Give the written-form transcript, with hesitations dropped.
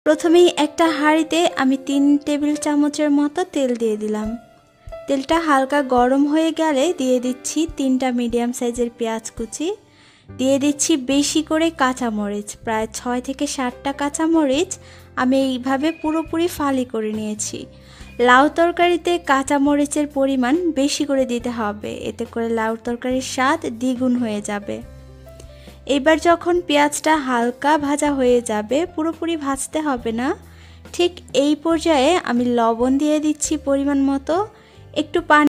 প্রথমেই একটা হাঁড়িতে আমি 3 টেবিল চামচের মতো তেল দিয়ে দিলাম। তেলটা হালকা গরম হয়ে গেলে দিয়ে দিচ্ছি 3টা মিডিয়াম সাইজের পেঁয়াজ কুচি, দিয়ে দিচ্ছি বেশি করে কাঁচামরিচ, প্রায় 6 থেকে 7টা কাঁচামরিচ আমি এইভাবে পুরোপুরি ফালি করে নিয়েছি। লাউ তরকারিতে কাঁচামরিচের পরিমাণ বেশি করে দিতে হবে, এতে করে লাউ তরকারির স্বাদ দ্বিগুণ হয়ে যাবে। এবার যখন পেঁয়াজটা হালকা ভাজা হয়ে যাবে, পুরোপুরি ভাজতে হবে না, ঠিক এই পর্যায়ে আমি লবণ দিয়ে দিচ্ছি পরিমাণ মতো, একটু পানি